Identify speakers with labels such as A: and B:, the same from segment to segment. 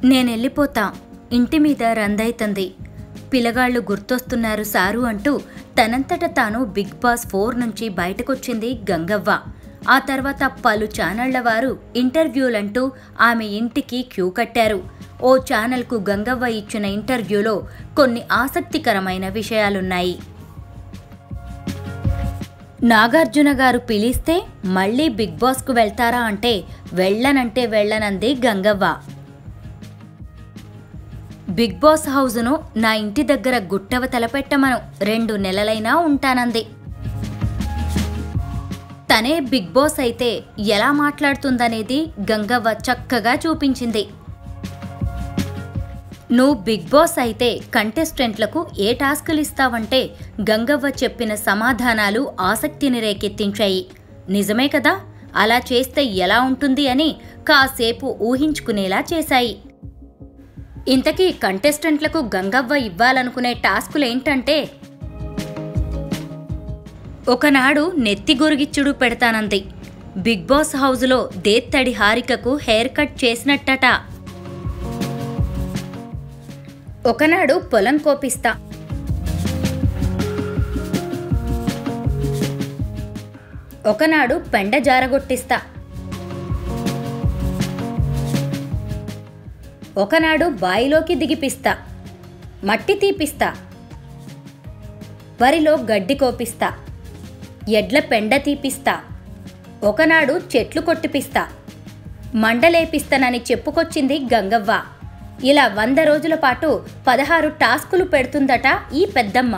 A: నేనెళ్ళిపోతా, ఇంటి మీద రందైతంది, పిల్లగాళ్ళు గుర్తొస్తున్నారు సారు అంటూ తనంతట తాను బిగ్ బాస్ 4 నుంచి బయటకొచ్చింది గంగవ్వ. ఆ తర్వాత పలు ఛానళ్ల వారు ఇంటర్వ్యూలంటూ ఆమె ఇంటికి క్యూ కట్టారు. ఓ ఛానల్కు గంగవ్వ ఇచ్చిన ఇంటర్వ్యూలో కొన్ని ఆసక్తికరమైన విషయాలున్నాయి. నాగార్జున గారు పిలిస్తే మళ్లీ బిగ్ బాస్కు వెళ్తారా అంటే వెళ్ళనంది గంగవ్వ. బిగ్ బాస్ హౌజును నా ఇంటి దగ్గర గుట్టవ తలపెట్టమను, 2 నెలలైనా ఉంటానంది. తనే బిగ్ బాస్ అయితే ఎలా మాట్లాడుతుందనేది గంగవ్వ చక్కగా చూపించింది. నువ్వు బిగ్ బాస్ అయితే కంటెస్టెంట్లకు ఏ టాస్కులు ఇస్తావంటే గంగవ్వ చెప్పిన సమాధానాలు ఆసక్తిని రేకెత్తించాయి. నిజమే కదా, అలా చేస్తే ఎలా ఉంటుంది అని కాసేపు ఊహించుకునేలా చేశాయి. ఇంతకీ కంటెస్టెంట్లకు గంగవ్వ ఇవ్వాలనుకునే టాస్కులేంటంటే, ఒకనాడు నెత్తి గొరిగిచ్చుడు పెడతానంది. బిగ్ బాస్ హౌజులో దేత్తడి హారికకు హెయిర్ కట్ చేసినట్టట. ఒకనాడు పొలం కోపిస్తా, ఒకనాడు పెండ జారగొట్టిస్తా, ఒకనాడు బాయిలోకి దిగిపిస్తా, మట్టి తీపిస్తా, వరిలో గడ్డి కోపిస్తా, ఎడ్ల పెండ తీపిస్తా, ఒకనాడు చెట్లు కొట్టిపిస్తా, మండలేపిస్తానని చెప్పుకొచ్చింది గంగవ్వ. ఇలా 100 రోజుల పాటు 16 టాస్కులు పెడుతుందట ఈ పెద్దమ్మ.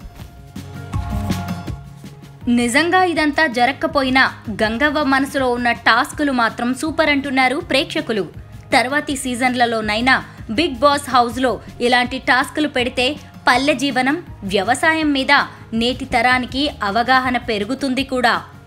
A: నిజంగా ఇదంతా జరక్కపోయినా గంగవ్వ మనసులో ఉన్న టాస్కులు మాత్రం సూపర్ అంటున్నారు ప్రేక్షకులు. తర్వాతి సీజన్లలోనైనా బిగ్ బాస్ హౌస్లో ఇలాంటి టాస్కులు పెడితే పల్లె జీవనం, వ్యవసాయం మీద నేటి తరానికి అవగాహన పెరుగుతుంది కూడా.